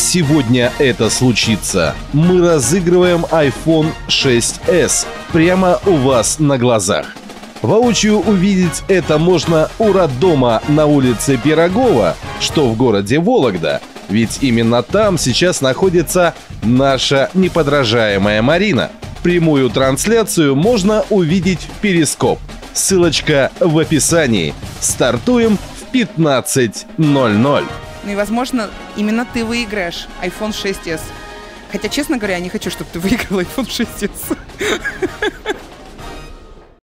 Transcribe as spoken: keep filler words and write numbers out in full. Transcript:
сегодня это случится. Мы разыгрываем айфон шесть эс прямо у вас на глазах. Воочию увидеть это можно у роддома на улице Пирогова, что в городе Вологда. Ведь именно там сейчас находится наша неподражаемая Марина. Прямую трансляцию можно увидеть в Перископ. Ссылочка в описании. Стартуем в пятнадцать ноль ноль. Ну и, возможно, именно ты выиграешь айфон шесть эс. Хотя, честно говоря, я не хочу, чтобы ты выиграл айфон шесть эс.